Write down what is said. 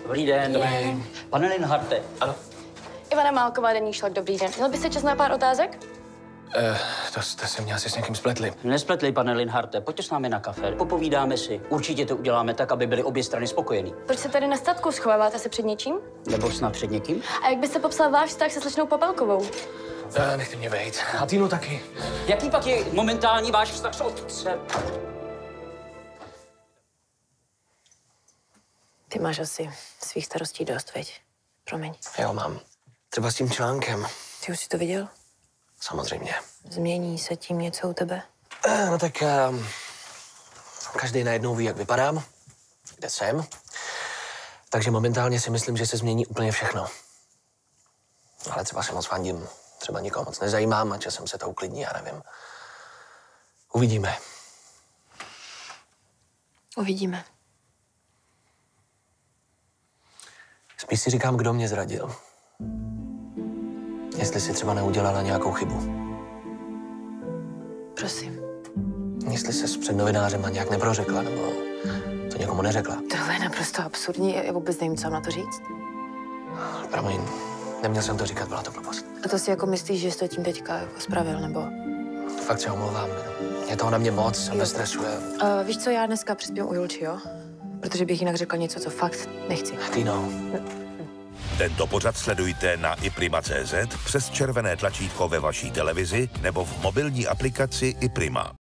Dobrý den. Dobrý. Pane Linharte. Ano. Ivana Málková, Deník Šlak, dobrý den. Měl byste čas na pár otázek? To jste se mě asi s někým spletli. Nespletli, pane Linharte. Pojďte s námi na kafe. Popovídáme si. Určitě to uděláme tak, aby byly obě strany spokojený. Proč se tady na statku schováváte se před něčím? Nebo snad před někým? A jak byste popsal váš vztah se slečnou Popelkovou? Nechte mě vejít. A Týnu taky. Jaký pak je momentální váš vztah s otcem? Ty máš asi svých starostí dost, veď? Promiň. Jo, mám. Třeba s tím článkem. Ty už jsi to viděl? Samozřejmě. Změní se tím něco u tebe? No tak každý najednou ví, jak vypadám, kde jsem. Takže momentálně si myslím, že se změní úplně všechno. Ale třeba se moc fandím, třeba nikoho moc nezajímám a časem se to uklidní, já nevím. Uvidíme. Uvidíme. Spíš si říkám, kdo mě zradil. Jestli si třeba neudělala nějakou chybu. Prosím. Jestli se před novinářem nějak neprořekla, nebo to někomu neřekla. Tohle je naprosto absurdní, já vůbec nevím, co mám na to říct. Promiň, neměl jsem to říkat, byla to blbost. A to si jako myslíš, že jsi to tím teďka jako spravil, nebo? Fakt se omlouvám. Je toho na mě moc, jsem ve stresu. Víš co, já dneska přispím u Julči, jo? Protože bych jinak řekla něco, co fakt nechci. Týno. Tento pořad sledujte na iprima.cz, přes červené tlačítko ve vaší televizi nebo v mobilní aplikaci iPrima.